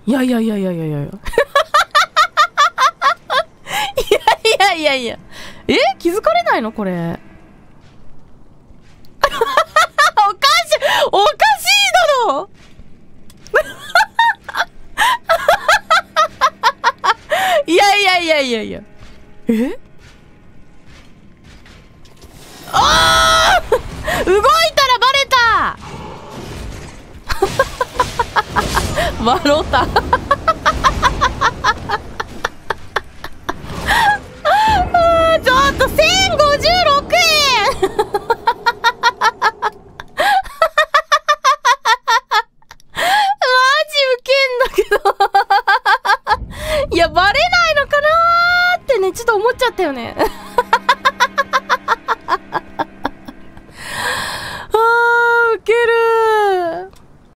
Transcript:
いやいやいやいやいやいやいや。いやいやいやいや。気づかれないのこれ。おかしいだろいやいやいやいやいや。あー動いたらバレた笑うたちょっと1056円マジウケんだけどいやバレないのかなーってねちょっと思っちゃったよね